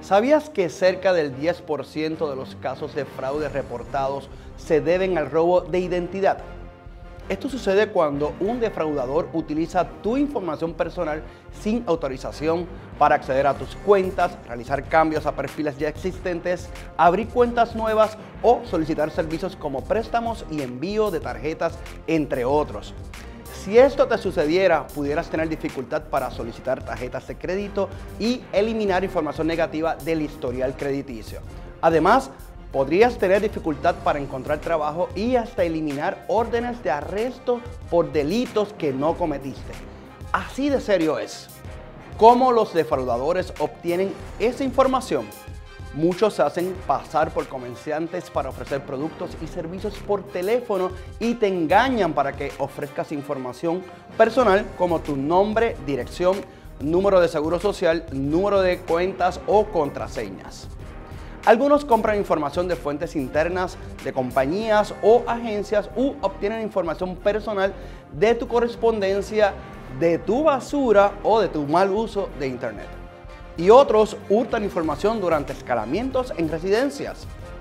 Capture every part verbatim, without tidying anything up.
¿Sabías que cerca del diez por ciento de los casos de fraude reportados se deben al robo de identidad? Esto sucede cuando un defraudador utiliza tu información personal sin autorización para acceder a tus cuentas, realizar cambios a perfiles ya existentes, abrir cuentas nuevas o solicitar servicios como préstamos y envío de tarjetas, entre otros. Si esto te sucediera, pudieras tener dificultad para solicitar tarjetas de crédito y eliminar información negativa del historial crediticio. Además, podrías tener dificultad para encontrar trabajo y hasta eliminar órdenes de arresto por delitos que no cometiste. Así de serio es. ¿Cómo los defraudadores obtienen esa información? Muchos se hacen pasar por comerciantes para ofrecer productos y servicios por teléfono y te engañan para que ofrezcas información personal como tu nombre, dirección, número de seguro social, número de cuentas o contraseñas. Algunos compran información de fuentes internas de compañías o agencias u obtienen información personal de tu correspondencia, de tu basura o de tu mal uso de Internet. Y otros hurtan información durante escalamientos en residencias.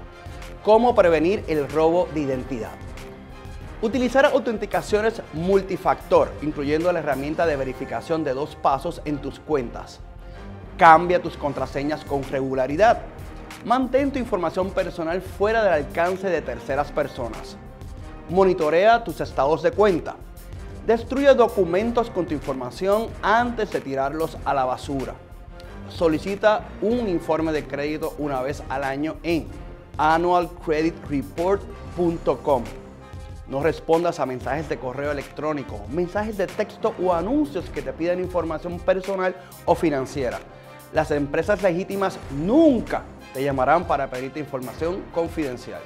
¿Cómo prevenir el robo de identidad? Utilizar autenticaciones multifactor, incluyendo la herramienta de verificación de dos pasos en tus cuentas. Cambia tus contraseñas con regularidad. Mantén tu información personal fuera del alcance de terceras personas. Monitorea tus estados de cuenta. Destruye documentos con tu información antes de tirarlos a la basura. Solicita un informe de crédito una vez al año en annual credit report punto com. No respondas a mensajes de correo electrónico, mensajes de texto o anuncios que te piden información personal o financiera. Las empresas legítimas nunca te llamarán para pedirte información confidencial.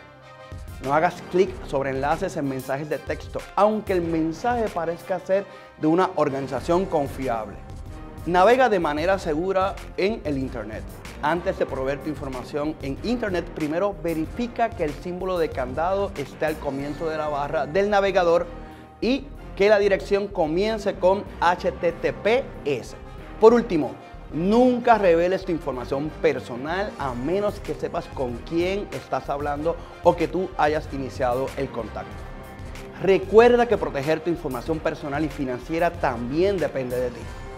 No hagas clic sobre enlaces en mensajes de texto, aunque el mensaje parezca ser de una organización confiable. Navega de manera segura en el Internet. Antes de proveer tu información en Internet, primero verifica que el símbolo de candado esté al comienzo de la barra del navegador y que la dirección comience con H T T P S. Por último, nunca reveles tu información personal a menos que sepas con quién estás hablando o que tú hayas iniciado el contacto. Recuerda que proteger tu información personal y financiera también depende de ti.